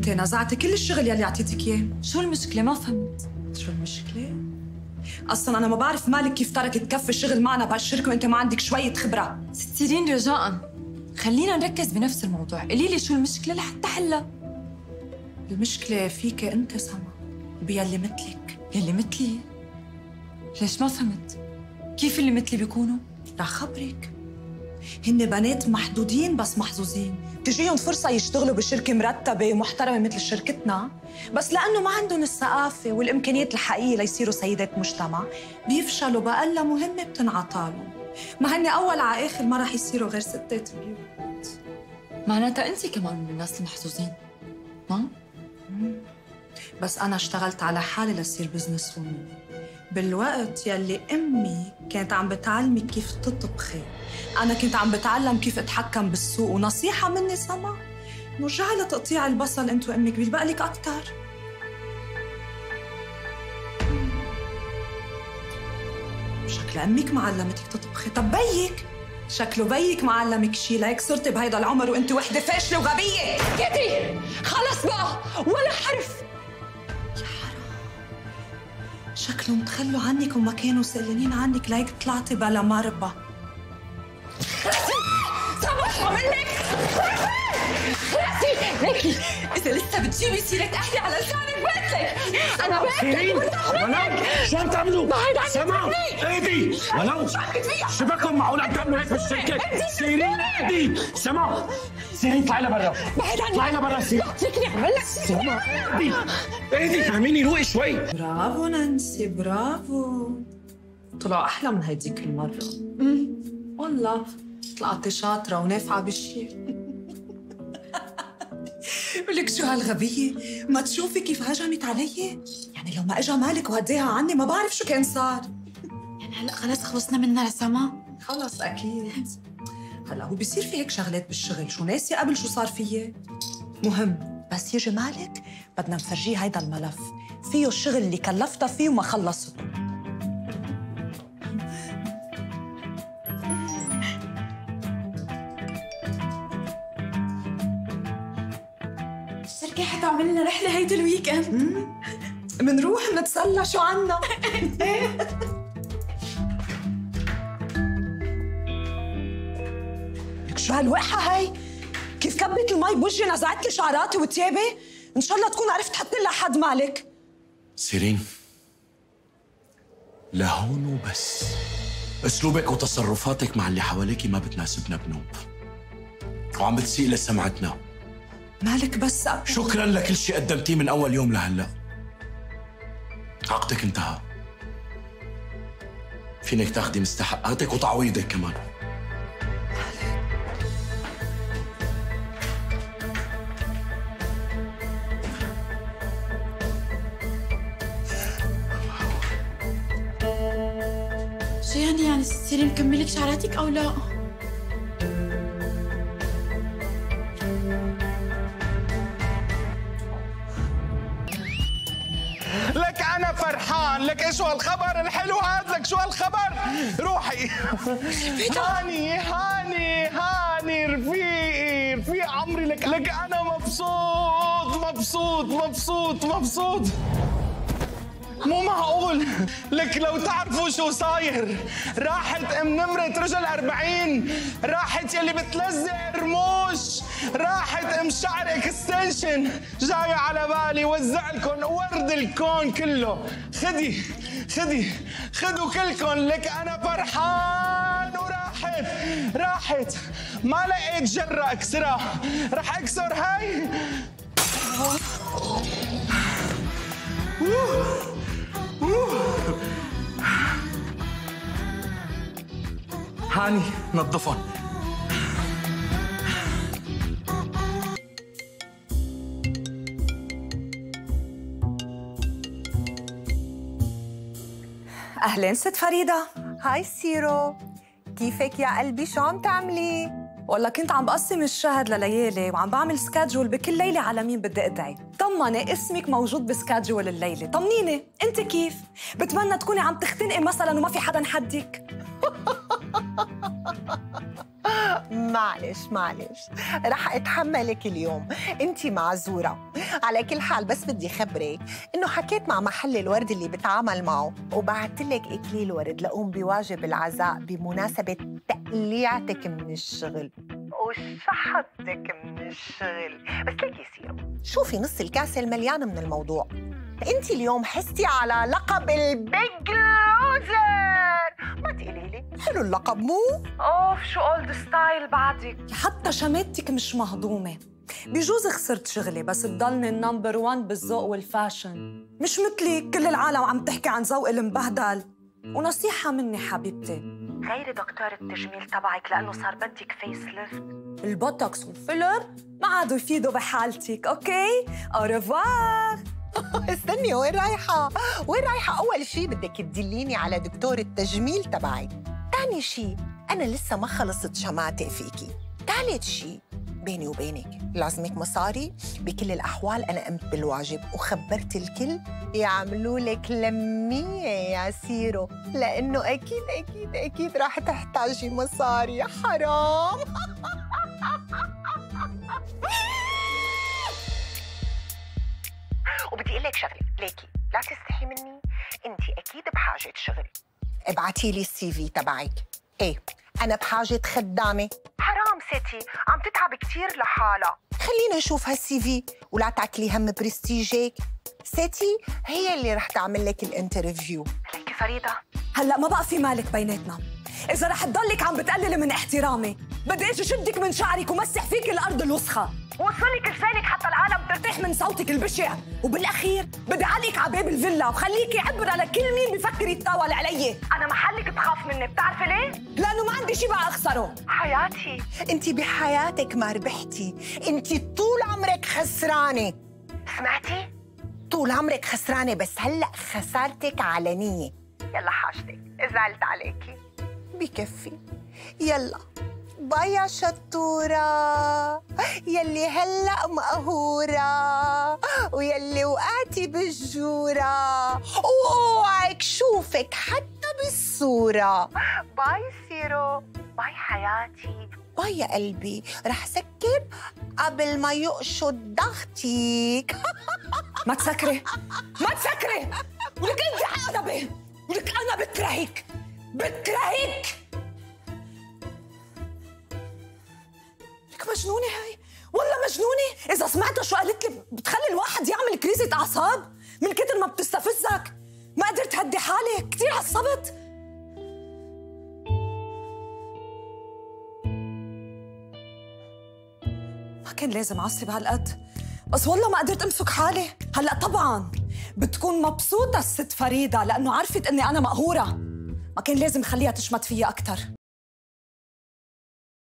انت نزعتي كل الشغل يلي اعطيتك اياه. شو المشكلة؟ ما فهمت. شو المشكلة؟ اصلا انا ما بعرف مالك كيف تركت تكفي الشغل معنا بهالشركة وانت ما عندك شوية خبرة. ست سيرين رجاء خلينا نركز بنفس الموضوع، قولي لي شو المشكلة لحتى حلها. المشكلة فيك انت سما وبيلي مثلك. يلي مثلي؟ ليش ما فهمت؟ كيف اللي مثلي بيكونوا؟ رح خبرك. هن بنات محدودين بس محظوظين، بتجيهم فرصة يشتغلوا بشركة مرتبة ومحترمة مثل شركتنا، بس لأنه ما عندهم الثقافة والإمكانيات الحقيقية ليصيروا سيدات مجتمع، بيفشلوا بأقل مهمة بتنعطالهم. ما هن أول على آخر ما رح يصيروا غير ستات بيوت. معناتها أنت كمان من الناس المحظوظين، ما؟ بس أنا اشتغلت على حالي لصير بزنس وومن، بالوقت يلي أمي كانت عم بتعلمي كيف تطبخي، أنا كنت عم بتعلم كيف أتحكم بالسوق. ونصيحة مني سما، نرجعي لتقطيع البصل أنت وأمك، بيلبق لك أكتر. شكل أمك معلمتك تطبخي. طب بيك؟ شكله بيك معلمك شي لهيك صرتي بهيدا العمر وأنت وحدة فاشلة وغبية. كتي خلص بقى ولا حرف. شكلهم تخلوا عنك وما كانوا سألانين عنك لهيك طلعتي بلا مربى. صبحوا منك خلصي ليكي، إذا لسه بتجيبي سيرة أهلي على لسانك بقتلك. أنا بقتلك. ولو شو عم تعملوا؟ بعيد عني. سما اهدي. ولو شو بكم معقول عم تعملوا هيك بالشركة؟ سيرين اهدي. سما سيرين طلعي لبرا. بعيد عني. طلعي لبرا سيرين. فيكني أعمل لك. سما اهدي اهدي، فهميني روقي شوي. برافو نانسي برافو، طلعوا أحلى من هيديك المرة. والله طلعتي شاطرة ونافعة بالشيء. ولك شو هالغبية؟ ما تشوفي كيف هجمت علي؟ يعني لو ما اجى مالك وهديها عني ما بعرف شو كان صار. يعني هلا خلص خلصنا منها لسما؟ خلص أكيد. هلا هو بيصير في هيك شغلات بالشغل، شو ناسي قبل شو صار فيي؟ مهم بس يجي مالك بدنا نفرجيه هيدا الملف، فيه الشغل اللي كلفتها فيه وما خلصته. الشركة حتعمل لنا رحلة هيدا الويكند. منروح نتسلى شو عنا. لك شو هالوقحة هي؟ كيف كبت المي بوجهي نزعت لي شعراتي وثيابي؟ ان شاء الله تكون عرفت تحط لها حد مالك. سيرين لهون وبس، اسلوبك وتصرفاتك مع اللي حواليكي ما بتناسبنا بنوب، وعم بتسيء لسمعتنا. مالك بس شكرا لكل شيء قدمتيه من اول يوم لهلا. عقدك انتهى، فينك تاخدي مستحقاتك وتعويضك كمان. شو يعني تصيري مكملك شعراتك أو لا؟ لك أنا فرحان، لك إيش هالخبر الحلو هذا؟ لك شو هالخبر؟ روحي هاني رفيقي عمري، لك أنا مبسوط. مو معقول، لك لو تعرفوا شو صاير، راحت نمرة رجل 40، راحت يلي بتلزق رموش، راحت شعر اكستنشن، جاي على بالي وزع لكم ورد الكون كله. خدوا كلكم، لك انا فرحان. وراحت ما لقيت جرة اكسرها، رح اكسر هاي. هاني نظفهم. اهلين ست فريدة. هاي سيرو، كيفك يا قلبي؟ شو عم تعملي؟ والله كنت عم بقسم الشهد لليالي وعم بعمل سكادجول بكل ليلة على مين بدي ادعي. طمني اسمك موجود بسكادجول الليلة، طمنيني انت كيف؟ بتمنى تكوني عم تختنقي مثلا وما في حدا حدك. معلش رح اتحملك اليوم، انتي معذورة. على كل حال بس بدي خبرك إنه حكيت مع محل الورد اللي بتعامل معه وبعت لك إكليل ورد لأقوم بواجب العزاء بمناسبة تقليعتك من الشغل وشحطتك من الشغل. بس ليكي سيرو، شوفي نص الكاسة المليان من الموضوع. انت اليوم حستي على لقب البيج لوزر. ما تقولي لي حلو اللقب مو؟ اوف شو اولد ستايل بعدك. حتى شماتك مش مهضومه. بجوز خسرت شغلي بس بضلني النمبر 1 بالذوق والفاشن، مش مثلي كل العالم عم تحكي عن ذوقي المبهدل. ونصيحه مني حبيبتي، غيري دكتور التجميل تبعك لانه صار بدك فيس ليفت. البوتوكس والفيلر ما عادوا يفيدوا بحالتك. اوكي اوريفوار. استني، وين رايحة؟ وين رايحة؟ أول شي بدك تدليني على دكتور التجميل تبعي. ثاني شي أنا لسه ما خلصت شماتق فيكي. ثالث شي بيني وبينك لازمك مصاري. بكل الأحوال أنا قمت بالواجب وخبرت الكل يعملوا لك لمية يا سيرو، لأنه أكيد أكيد أكيد راح تحتاجي مصاري. حرام. وبدي اقول لك شغله، ليكي لا تستحي مني، انت اكيد بحاجه شغل. ابعتي لي السي في تبعك. ايه انا بحاجه خدامه. حرام ستي عم تتعب كثير لحالها. خلينا نشوف هالسي في ولا تاكلي هم برستيجك. ستي هي اللي رح تعمل لك الانترفيو. ليكي فريده، هلا ما بقى في مالك بيناتنا. اذا رح تضلك عم بتقللي من احترامي بدي اجي شدك من شعرك ومسح فيك الارض الوسخه، وصلك لسانك حتى العالم ترتاح من صوتك البشع، وبالاخير بدي اعلقك على باب الفيلا وخليكي عبره لكل مين بفكر يتطاول علي. انا محلك بخاف مني، بتعرفي ليه؟ لانه ما عندي شيء بقى اخسره. حياتي انت بحياتك ما ربحتي، انت طول عمرك خسرانه. سمعتي؟ طول عمرك خسرانه، بس هلا خسارتك علنيه. يلا حاجتك، زعلت عليكي بكفي. يلا باي يا شطورة، يلي هلأ مقهورة ويلي وقعتي بالجورة واوعك شوفك حتى بالصورة. باي سيرو، باي حياتي، باي يا قلبي. رح سكر قبل ما يقشط ضغطك. ما تسكري ما تسكري، ولك انت حقربي، ولك انا بكرهك بكرهك. لك مجنونة هاي، والله مجنونة. إذا سمعت شو قالت لي بتخلي الواحد يعمل كريزة أعصاب من كتر ما بتستفزك. ما قدرت هدي حالي، كثير عصبت. ما كان لازم أعصب هالقد، بس والله ما قدرت أمسك حالي. هلأ طبعاً بتكون مبسوطة الست فريدة لأنه عرفت إني أنا مقهورة. ما كان لازم خليها تشمت فيا أكتر.